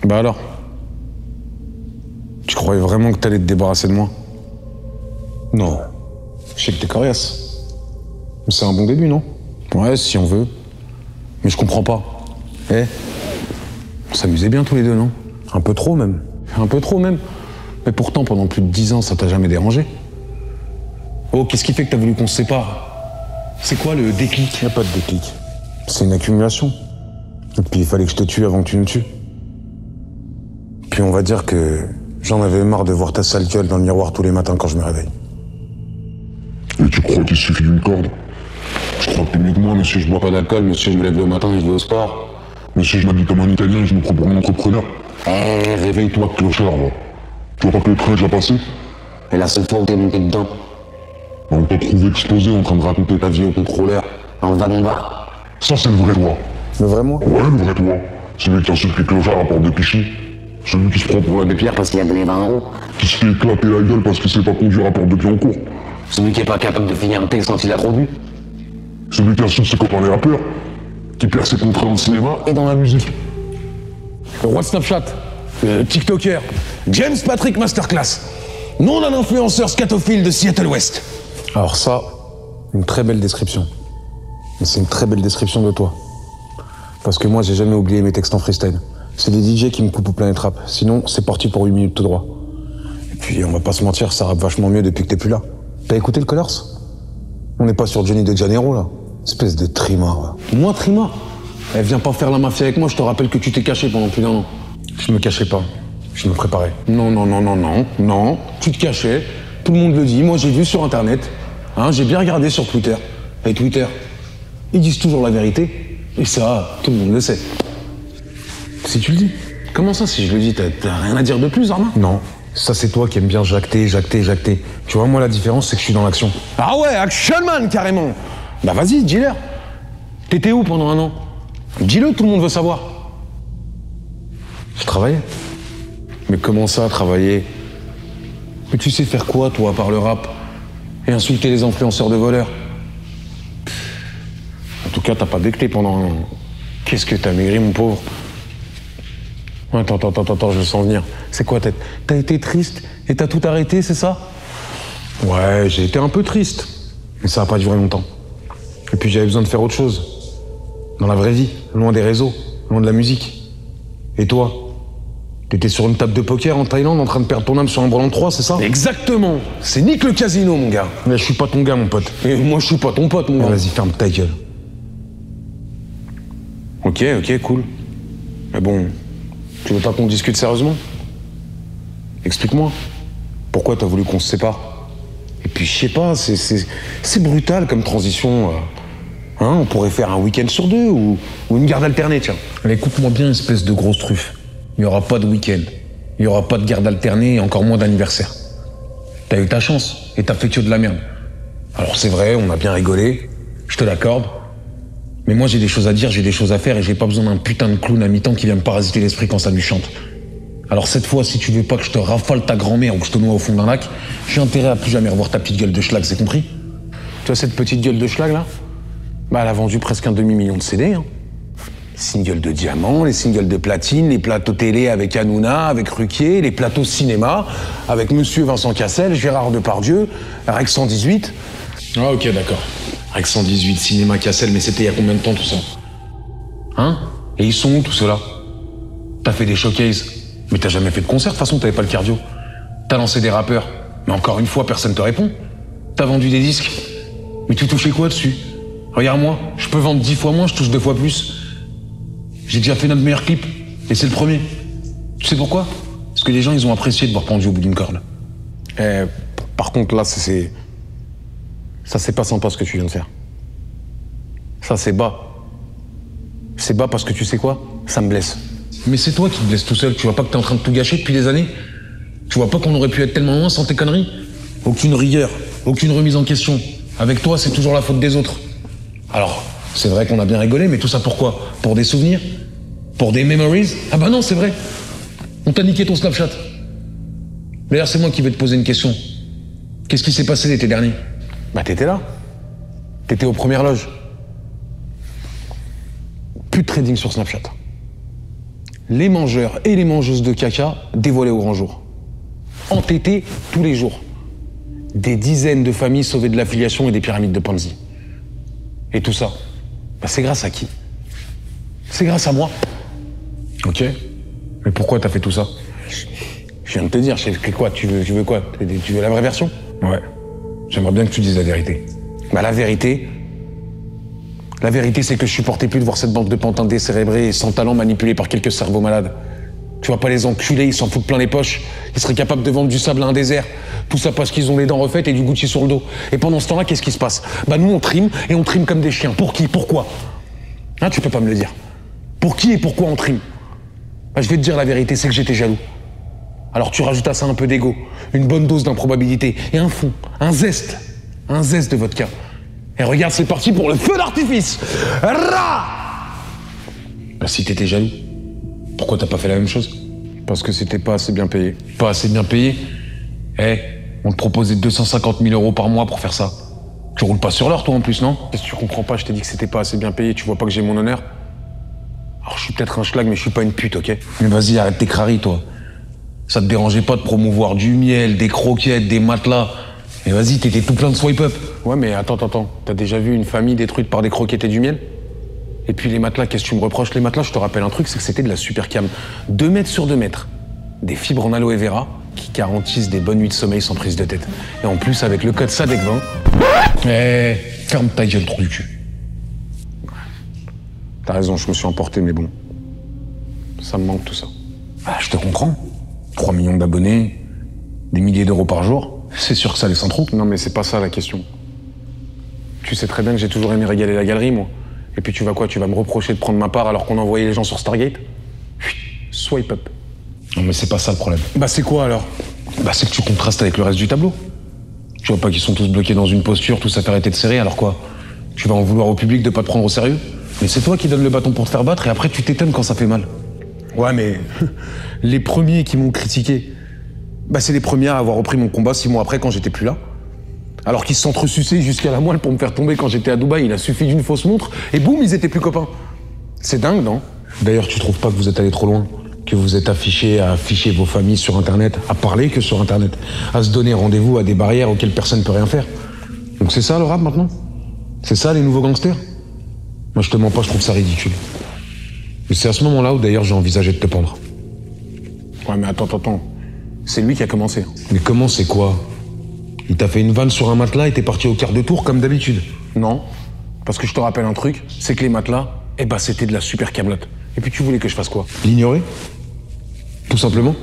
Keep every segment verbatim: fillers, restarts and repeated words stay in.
Bah alors? Tu croyais vraiment que t'allais te débarrasser de moi? Non. Je sais que t'es coriace. Mais c'est un bon début, non? Ouais, si on veut. Mais je comprends pas. Eh? On s'amusait bien tous les deux, non? Un peu trop, même. Un peu trop, même. Mais pourtant, pendant plus de dix ans, ça t'a jamais dérangé. Oh, qu'est-ce qui fait que t'as voulu qu'on se sépare? C'est quoi le déclic? Y a pas de déclic. C'est une accumulation. Et puis il fallait que je te tue avant que tu me tues. Puis on va dire que j'en avais marre de voir ta sale gueule dans le miroir tous les matins quand je me réveille. Et tu crois qu'il suffit d'une corde? Je crois que t'es mieux que moi, mais si je bois pas d'alcool, mais si je me lève le matin et je vais au sport. Mais si je m'habille comme un Italien et je me prends pour un entrepreneur. Eh, réveille-toi, clochard, va. Tu vois pas que le train est déjà passé? Et la seule fois où t'es monté dedans, On t'a trouvé explosé en train de raconter ta vie au contrôleur. dans le wagon-bar. Ça, c'est le vrai toi. Le vrai moi? Ouais, le vrai toi. Celui qui insulte les clochards à porte de Clichy. Celui qui se prend pour la De Pierre parce qu'il a donné vingt euros. Qui se fait éclater la gueule parce qu'il sait pas conduire à porte de Pied-en-Cours. Celui qui est pas capable de finir un texte quand il a trop bu. Celui qui insulte ses copains les rappeurs. Qui perd ses contrats au cinéma et dans la musique. Le roi de Snapchat, le TikToker, James Patrick Masterclass, nom d'un influenceur scatophile de Seattle West. Alors ça, une très belle description. Mais c'est une très belle description de toi. Parce que moi, j'ai jamais oublié mes textes en freestyle. C'est des D J qui me coupent au Planet Rap. Sinon, c'est parti pour huit minutes tout droit. Et puis, on va pas se mentir, ça rappe vachement mieux depuis que t'es plus là. T'as écouté le Colors? On n'est pas sur Johnny de Janeiro, là. Espèce de trimard, là. Moi, Trima, elle vient pas faire la mafia avec moi, je te rappelle que tu t'es caché pendant plus d'un an. Je me cachais pas. Je me préparais. Non, non, non, non, non, non, tu te cachais, tout le monde le dit, moi j'ai vu sur internet, hein, j'ai bien regardé sur Twitter. Et Twitter, ils disent toujours la vérité, et ça, tout le monde le sait. Si tu le dis. Comment ça, si je le dis, t'as t'as rien à dire de plus, Armand? Non. Ça, c'est toi qui aimes bien jacter, jacter, jacter. Tu vois, moi, la différence, c'est que je suis dans l'action. Ah ouais, Action Man, carrément. Bah vas-y, dis-leur. T'étais où pendant un an? Dis-le, tout le monde veut savoir. Je travaillais. Mais comment ça, travailler? Mais tu sais faire quoi, toi, par le rap? Et insulter les influenceurs de voleurs? En tout cas, t'as pas déclé pendant un an. Qu'est-ce que t'as maigri, mon pauvre? Attends, attends, attends, attends, je le sens venir. C'est quoi, t'as t'as été triste et t'as tout arrêté, c'est ça? Ouais, j'ai été un peu triste. Mais ça a pas duré longtemps. Et puis j'avais besoin de faire autre chose. Dans la vraie vie, loin des réseaux, loin de la musique. Et toi? T'étais sur une table de poker en Thaïlande en train de perdre ton âme sur un brelan de trois, c'est ça? Exactement. C'est Nick le casino, mon gars. Mais je suis pas ton gars, mon pote. Et moi, je suis pas ton pote, mon Ah, gars. vas-y, ferme ta gueule. Ok, ok, cool. Mais bon, tu veux pas qu'on discute sérieusement? Explique-moi. Pourquoi t'as voulu qu'on se sépare? Et puis, je sais pas, c'est, c'est, c'est brutal comme transition. euh. Hein, on pourrait faire un week-end sur deux ou, ou une garde alternée, tiens. Mais écoute-moi bien, espèce de grosse truffe. Il n'y aura pas de week-end. Il n'y aura pas de garde alternée et encore moins d'anniversaire. T'as eu ta chance et t'as fait que de la merde. Alors c'est vrai, on a bien rigolé, je te l'accorde. Mais moi j'ai des choses à dire, j'ai des choses à faire et j'ai pas besoin d'un putain de clown à mi-temps qui vient me parasiter l'esprit quand ça lui chante. Alors cette fois, si tu veux pas que je te rafale ta grand-mère ou que je te noie au fond d'un lac, j'ai intérêt à plus jamais revoir ta petite gueule de schlag, c'est compris? Tu vois cette petite gueule de schlag, là? Bah, elle a vendu presque un demi-million de C D, hein. Singles de diamant, les singles de platine, les plateaux télé avec Hanouna, avec Ruquier, les plateaux cinéma, avec Monsieur Vincent Cassel, Gérard Depardieu, Rex cent dix-huit. Ah ok, d'accord. Rex cent dix-huit, cinéma Cassel, mais c'était il y a combien de temps tout ça? Hein? Et ils sont où tout cela? T'as fait des showcases, mais t'as jamais fait de concert, de toute façon t'avais pas le cardio. T'as lancé des rappeurs, mais encore une fois personne te répond. T'as vendu des disques, mais tu touchais quoi dessus? Regarde-moi, je peux vendre dix fois moins, je touche deux fois plus. J'ai déjà fait notre meilleur clip, et c'est le premier. Tu sais pourquoi? Parce que les gens, ils ont apprécié de voir pendu au bout d'une corde. Eh, par contre, là, c'est... Ça, c'est pas sympa ce que tu viens de faire. Ça, c'est bas. C'est bas parce que tu sais quoi? Ça me blesse. Mais c'est toi qui te blesses tout seul, tu vois pas que t'es en train de tout gâcher depuis des années? Tu vois pas qu'on aurait pu être tellement loin sans tes conneries? Aucune rigueur, aucune remise en question. Avec toi, c'est toujours la faute des autres. Alors, c'est vrai qu'on a bien rigolé, mais tout ça pourquoi? Pour des souvenirs? Pour des memories? Ah bah non, c'est vrai. On t'a niqué ton Snapchat. D'ailleurs, c'est moi qui vais te poser une question. Qu'est-ce qui s'est passé l'été dernier? Bah, t'étais là. T'étais aux premières loges. Plus de trading sur Snapchat. les mangeurs et les mangeuses de caca dévoilés au grand jour. Entêtés tous les jours. Des dizaines de familles sauvées de l'affiliation et des pyramides de Ponzi. Et tout ça, bah c'est grâce à qui? C'est grâce à moi. Ok. Mais pourquoi t'as fait tout ça? Je viens de te dire, c'est quoi? Tu veux, tu veux quoi? Tu veux la vraie version? Ouais. J'aimerais bien que tu dises la vérité. Bah la vérité... La vérité, c'est que je supportais plus de voir cette bande de pantins décérébrés et sans talent manipulés par quelques cerveaux malades. Tu vois pas les enculés, ils s'en foutent plein les poches. Ils seraient capables de vendre du sable à un désert. Tout ça parce qu'ils ont les dents refaites et du Gucci sur le dos. Et pendant ce temps-là, qu'est-ce qui se passe? Bah nous, on trime et on trime comme des chiens. Pour qui? Pourquoi? Hein, tu peux pas me le dire. Pour qui et pourquoi on trime? Bah, je vais te dire la vérité, c'est que j'étais jaloux. Alors tu rajoutes à ça un peu d'ego, une bonne dose d'improbabilité et un fond, un zeste, un zeste de vodka. Et regarde, c'est parti pour le feu d'artifice. Rah! Bah si t'étais jaloux, pourquoi t'as pas fait la même chose? Parce que c'était pas assez bien payé. Pas assez bien payé? Eh, on te proposait deux cent cinquante mille euros par mois pour faire ça. Tu roules pas sur l'heure, toi, en plus, non? Qu'est-ce que tu comprends pas? Je t'ai dit que c'était pas assez bien payé, tu vois pas que j'ai mon honneur? Alors, je suis peut-être un schlag, mais je suis pas une pute, ok? Mais vas-y, arrête tes craries, toi. Ça te dérangeait pas de promouvoir du miel, des croquettes, des matelas. Mais vas-y, t'étais tout plein de swipe-up. Ouais, mais attends, attends, attends. T'as déjà vu une famille détruite par des croquettes et du miel? Et puis les matelas, qu'est-ce que tu me reproches? Les matelas, je te rappelle un truc, c'est que c'était de la super cam. Deux mètres sur deux mètres. Des fibres en aloe vera qui garantissent des bonnes nuits de sommeil sans prise de tête. Et en plus, avec le code S A D E C vingt... Eh, ferme ta gueule, trou du cul. T'as raison, je me suis emporté, mais bon. Ça me manque tout ça. Ah, je te comprends. trois millions d'abonnés, des milliers d'euros par jour. C'est sûr que ça laisse un trou. Non, mais c'est pas ça la question. Tu sais très bien que j'ai toujours aimé régaler la galerie, moi. Et puis tu vas quoi? Tu vas me reprocher de prendre ma part alors qu'on envoyait les gens sur Stargate? Swipe up. Non, mais c'est pas ça le problème. Bah c'est quoi alors? Bah c'est que tu contrastes avec le reste du tableau. Tu vois pas qu'ils sont tous bloqués dans une posture, tous à faire arrêter de serrer, alors quoi? Tu vas en vouloir au public de pas te prendre au sérieux? Mais c'est toi qui donnes le bâton pour te faire battre et après tu t'étonnes quand ça fait mal. Ouais, mais les premiers qui m'ont critiqué, bah c'est les premiers à avoir repris mon combat six mois après quand j'étais plus là. Alors qu'ils se s'entresuçaient jusqu'à la moelle pour me faire tomber quand j'étais à Dubaï. Il a suffi d'une fausse montre et boum, ils étaient plus copains. C'est dingue, non? D'ailleurs, tu trouves pas que vous êtes allé trop loin? Que vous êtes affiché à afficher vos familles sur Internet, à parler que sur Internet, à se donner rendez-vous à des barrières auxquelles personne ne peut rien faire. Donc c'est ça le rap maintenant? C'est ça les nouveaux gangsters? Moi je te mens pas, je trouve ça ridicule. Mais c'est à ce moment-là où d'ailleurs j'ai envisagé de te pendre. Ouais mais attends, attends, attends. C'est lui qui a commencé. Mais comment c'est quoi? Il t'a fait une vanne sur un matelas et t'es parti au quart de tour comme d'habitude? Non, parce que je te rappelle un truc, c'est que les matelas, eh ben c'était de la super camelote. Et puis tu voulais que je fasse quoi? L'ignorer? Tout simplement?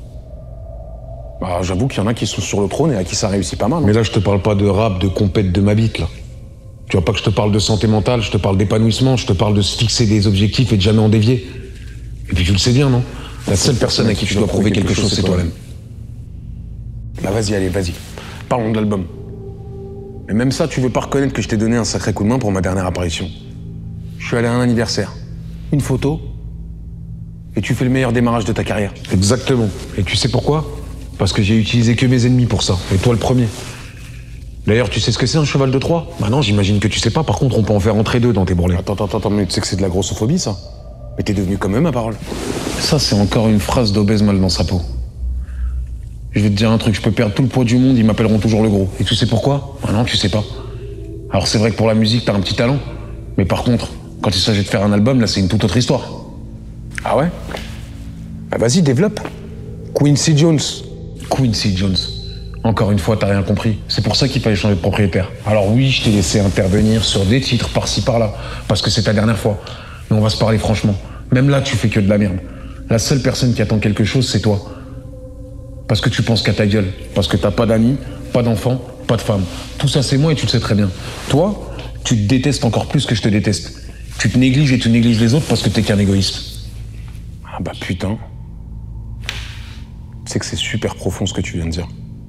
Bah j'avoue qu'il y en a qui sont sur le trône et à qui ça réussit pas mal. Mais là je te parle pas de rap, de compète, de ma bite là. Tu vois pas que je te parle de santé mentale, je te parle d'épanouissement, je te parle de se fixer des objectifs et de jamais en dévier. Et puis tu le sais bien, non? La seule personne à qui tu dois prouver quelque chose, c'est toi-même. Bah vas-y, allez, vas-y. Parlons de l'album. Mais même ça, tu veux pas reconnaître que je t'ai donné un sacré coup de main pour ma dernière apparition. Je suis allé à un anniversaire. Une photo. Et tu fais le meilleur démarrage de ta carrière. Exactement. Et tu sais pourquoi? Parce que j'ai utilisé que mes ennemis pour ça. Et toi le premier. D'ailleurs, tu sais ce que c'est un cheval de Troie? Bah non, j'imagine que tu sais pas. Par contre, on peut en faire entrer deux dans tes bourrelets. Attends, attends, attends, mais tu sais que c'est de la grossophobie, ça? Mais t'es devenu comme eux, ma parole. Ça, c'est encore une phrase d'obèse mal dans sa peau. Je vais te dire un truc, je peux perdre tout le poids du monde, ils m'appelleront toujours le gros. Et tu sais pourquoi? Bah non, tu sais pas. Alors c'est vrai que pour la musique, t'as un petit talent. Mais par contre, quand il s'agit de faire un album, là, c'est une toute autre histoire. Ah ouais? Bah vas-y, développe. Quincy Jones. Quincy Jones. Encore une fois, t'as rien compris. C'est pour ça qu'il fallait changer de propriétaire. Alors oui, je t'ai laissé intervenir sur des titres par-ci par-là, parce que c'est ta dernière fois. Mais on va se parler franchement. Même là, tu fais que de la merde. La seule personne qui attend quelque chose, c'est toi. Parce que tu penses qu'à ta gueule. Parce que t'as pas d'amis, pas d'enfants, pas de femme. Tout ça, c'est moi et tu le sais très bien. Toi, tu te détestes encore plus que je te déteste. Tu te négliges et tu négliges les autres parce que t'es qu'un égoïste. Ah bah putain. Tu sais que c'est super profond ce que tu viens de dire.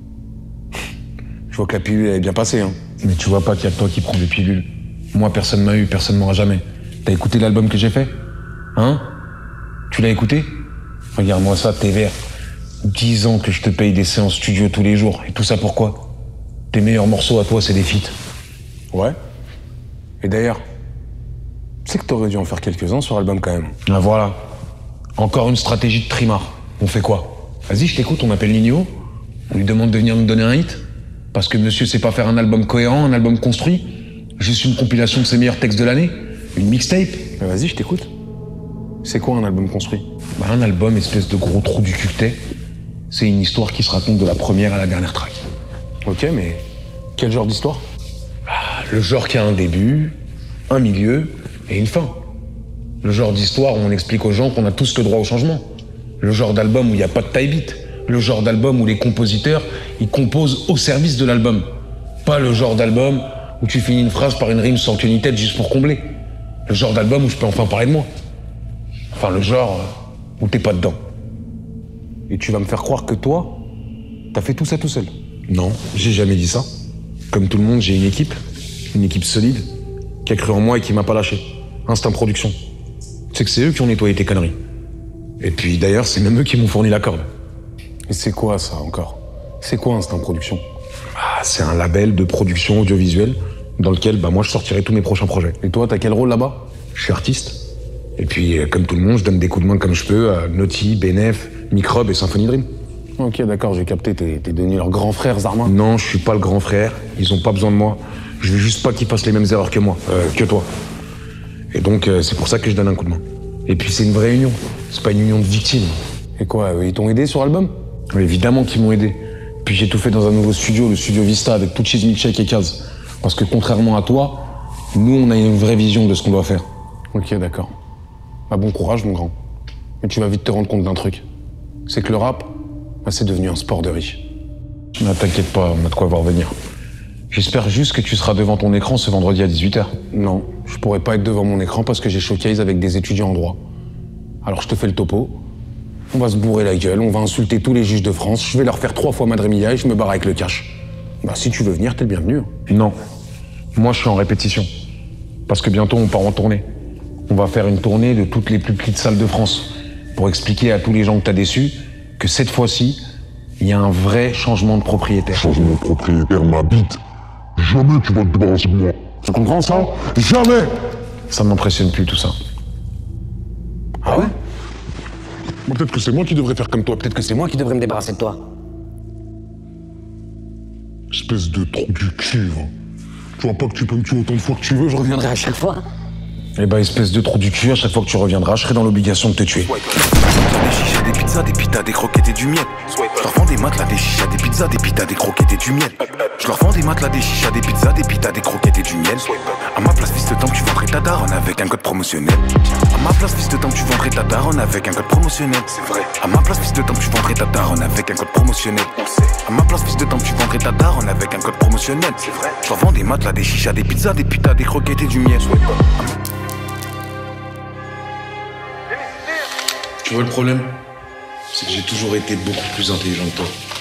Je vois que la pilule, elle est bien passée, hein. Mais tu vois pas qu'il y a que toi qui prends des pilules. Moi, personne m'a eu, personne m'aura jamais. T'as écouté l'album que j'ai fait? Hein? Tu l'as écouté? Regarde-moi ça, t'es vert. Dix ans que je te paye des séances studio tous les jours. Et tout ça pourquoi? Tes meilleurs morceaux à toi, c'est des feats. Ouais. Et d'ailleurs, tu sais que t'aurais dû en faire quelques-uns sur l'album quand même. Ah voilà. Encore une stratégie de trimar. On fait quoi? Vas-y, je t'écoute, on appelle Nino. On lui demande de venir nous donner un hit. Parce que monsieur sait pas faire un album cohérent, un album construit. Juste une compilation de ses meilleurs textes de l'année. Une mixtape. Bah, vas-y, je t'écoute. C'est quoi un album construit? Bah, un album, espèce de gros trou du cul que t'es. C'est une histoire qui se raconte de la première à la dernière track. Ok, mais quel genre d'histoire? Ah, le genre qui a un début, un milieu et une fin. Le genre d'histoire où on explique aux gens qu'on a tous le droit au changement. Le genre d'album où il n'y a pas de taille beat. Le genre d'album où les compositeurs, ils composent au service de l'album. Pas le genre d'album où tu finis une phrase par une rime sans queue ni tête juste pour combler. Le genre d'album où je peux enfin parler de moi. Enfin, le genre où t'es pas dedans. Et tu vas me faire croire que toi, t'as fait tout ça tout seul? Non, j'ai jamais dit ça. Comme tout le monde, j'ai une équipe, une équipe solide, qui a cru en moi et qui m'a pas lâché. Instinct Production. Tu sais que c'est eux qui ont nettoyé tes conneries. Et puis d'ailleurs, c'est même eux qui m'ont fourni la corde. Et c'est quoi ça encore? C'est quoi Instinct Production? Ah, c'est un label de production audiovisuelle dans lequel bah, moi je sortirai tous mes prochains projets. Et toi, t'as quel rôle là-bas? Je suis artiste. Et puis, euh, comme tout le monde, je donne des coups de main comme je peux à Naughty, Benef, Microbe et Symphony Dream. Ok, d'accord, j'ai capté, t'es t'es devenu leur grand frère, Zarma. Non, je suis pas le grand frère, ils ont pas besoin de moi. Je veux juste pas qu'ils fassent les mêmes erreurs que moi, euh, que toi. Et donc, euh, c'est pour ça que je donne un coup de main. Et puis, c'est une vraie union, c'est pas une union de victimes. Et quoi, ils t'ont aidé sur l'album? Mais évidemment qu'ils m'ont aidé. Puis j'ai tout fait dans un nouveau studio, le studio Vista, avec tout cheese milkshake et Kaz. Parce que contrairement à toi, nous, on a une vraie vision de ce qu'on doit faire. Ok, d'accord. Bah, bon courage, mon grand. Mais tu vas vite te rendre compte d'un truc. C'est que le rap, bah, c'est devenu un sport de riche. Ne t'inquiète pas, on a de quoi voir venir. J'espère juste que tu seras devant ton écran ce vendredi à dix-huit heures. Non, je pourrais pas être devant mon écran parce que j'ai showcase avec des étudiants en droit. Alors je te fais le topo. On va se bourrer la gueule, on va insulter tous les juges de France, je vais leur faire trois fois Madre Mia et je me barre avec le cash. Bah si tu veux venir, t'es le bienvenu. Non. Moi, je suis en répétition. Parce que bientôt, on part en tournée. On va faire une tournée de toutes les plus petites salles de France pour expliquer à tous les gens que t'as déçus que cette fois-ci, il y a un vrai changement de propriétaire. Changement de propriétaire, ma bite. Jamais tu vas te débarrasser de moi. Tu comprends ça? Jamais! Ça ne m'impressionne plus, tout ça. Ah ouais? Bon, peut-être que c'est moi qui devrais faire comme toi. Peut-être que c'est moi qui devrais me débarrasser de toi. Espèce de trou du cul, va. Tu vois pas que tu peux me tuer autant de fois que tu veux, je reviendrai. À chaque fois. Eh ben, espèce de trou du cul, à chaque fois que tu reviendras, je serai dans l'obligation de te tuer. Des chichas, des pizzas, des pitas, des croquettes et du miel. Je leur vends des matelas, des chichas, des pizzas, des pitas, des croquettes et du miel. Je leur vends des matelas, des chichas, des pizzas, des pitas, des croquettes et du miel. À ma place, fils de temps, tu vendrais ta daronne avec un code promotionnel. À ma place, fils de temps, tu vendrais ta daronne avec un code promotionnel. C'est vrai. À ma place, fils de temps, tu vendrais ta daronne avec un code promotionnel. À ma place, fils de temps, tu vendrais ta daronne avec un code promotionnel. C'est vrai. Je leur vends des matelas, des chichas, des pizzas, des pitas, des croquettes et du miel. Tu vois le problème? C'est que j'ai toujours été beaucoup plus intelligent que toi.